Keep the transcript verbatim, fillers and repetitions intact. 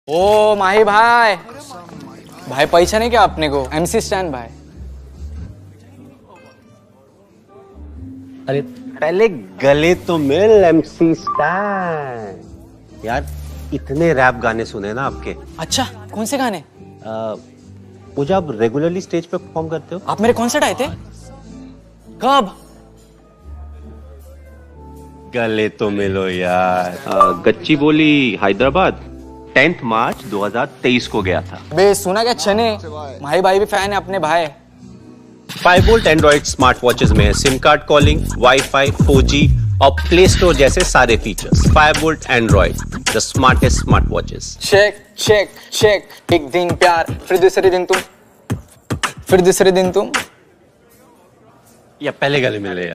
ओ माही भाई, भाई पैसा नहीं क्या अपने को? एमसी स्टैंड भाई। अरे पहले गले तो मिल एमसी स्टैंड। यार इतने रैप गाने सुने ना आपके। अच्छा कौन से गाने? मुझे आप रेगुलरली स्टेज पे परफॉर्म करते हो? आप मेरे कॉन्सर्ट आए थे कब? गले तो मिलो यार। गच्ची बोली हैदराबाद टेंथ मार्च दो हज़ार तेईस को गया था। बे सुना क्या चने, माही भाई भी फैन है अपने भाई। Five volt Android smart watches में SIM card calling, wifi, four G और प्ले स्टोर जैसे सारे features. Five volt Android, the smartest smart watches. Check check check. एक दिन प्यार, फिर दूसरे दिन तुम, फिर दूसरे दिन तुम। या पहले गले मिले यार।